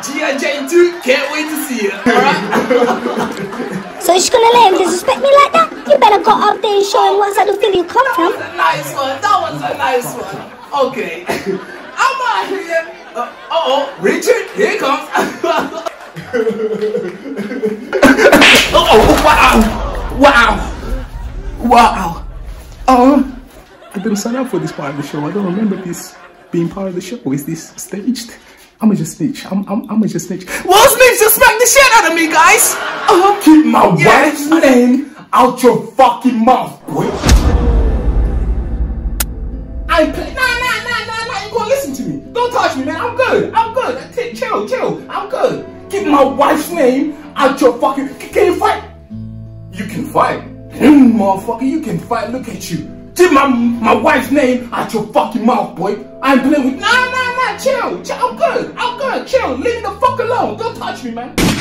G.I.J. 2, can't wait to see it. Alright? So you're just gonna let him disrespect me like that? You better go up there and show him what side of Philly you come from. That was a nice one. That was a nice one. Okay. I'm out here. Uh-oh. Richard, here it comes. Wow. I didn't sign up for this part of the show. I don't remember this being part of the show. Is this staged? I'ma just snitch. I'ma just snitch. Will Smith just smacked the shit out of me, guys. Keep my wife's name out your fucking mouth, boy. I ain't play. Nah. You gonna listen to me? Don't touch me, man. I'm good. Chill. I'm good. Keep my wife's name out your fucking. Can you fight? You can fight, motherfucker. You can fight. Look at you. Keep my wife's name out your fucking mouth, boy. I ain't playing with. Nah. Chill. I'm good. Chill. Leave me the fuck alone. Don't touch me, man.